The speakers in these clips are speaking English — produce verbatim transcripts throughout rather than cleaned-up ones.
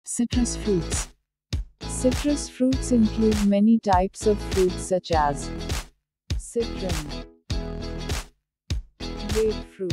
Citrus fruits. Citrus fruits include many types of fruits such as citron, grapefruit,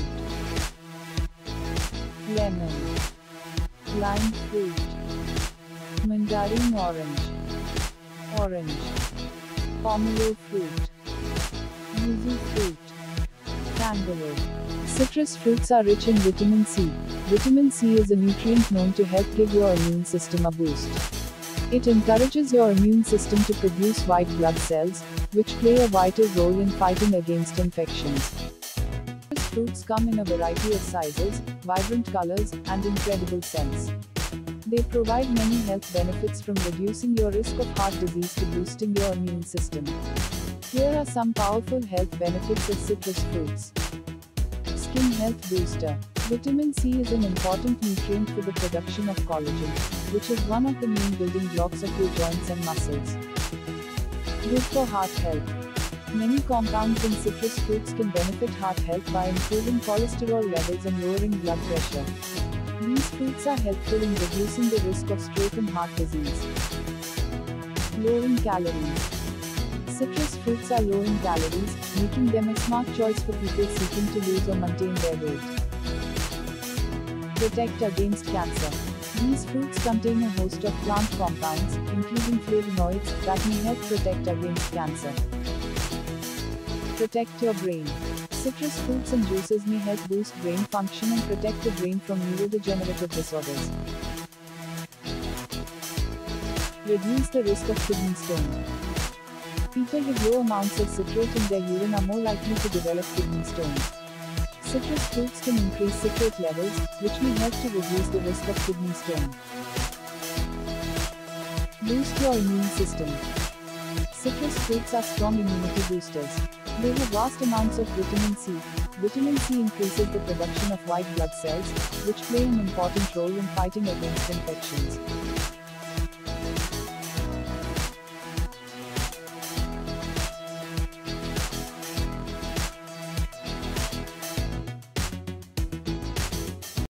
lemon, lime fruit, mandarin orange, orange, pomelo fruit, yuzu fruit, cantaloupe. Citrus fruits are rich in vitamin C. Vitamin C is a nutrient known to help give your immune system a boost. It encourages your immune system to produce white blood cells, which play a vital role in fighting against infections. Citrus fruits come in a variety of sizes, vibrant colors, and incredible scents. They provide many health benefits from reducing your risk of heart disease to boosting your immune system. Here are some powerful health benefits of citrus fruits. Skin health booster. Vitamin C is an important nutrient for the production of collagen, which is one of the main building blocks of your joints and muscles. Good for heart health. Many compounds in citrus fruits can benefit heart health by improving cholesterol levels and lowering blood pressure. These fruits are helpful in reducing the risk of stroke and heart disease. Low in calories. Citrus fruits are low in calories, making them a smart choice for people seeking to lose or maintain their weight. Protect against cancer. These fruits contain a host of plant compounds, including flavonoids, that may help protect against cancer. Protect your brain. Citrus fruits and juices may help boost brain function and protect the brain from neurodegenerative disorders. Reduce the risk of kidney stone. People with low amounts of citrate in their urine are more likely to develop kidney stones. Citrus fruits can increase citrate levels, which may help to reduce the risk of kidney stone. Boost your immune system. Citrus fruits are strong immunity boosters. They have vast amounts of vitamin C. Vitamin C increases the production of white blood cells, which play an important role in fighting against infections.